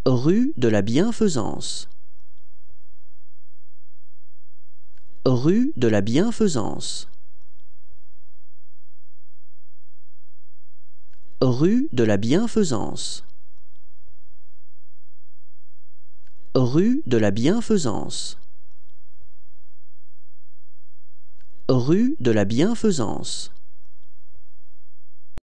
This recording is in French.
Rue de la Bienfaisance. Rue de la Bienfaisance. Rue de la Bienfaisance. Rue de la Bienfaisance. Rue de la Bienfaisance.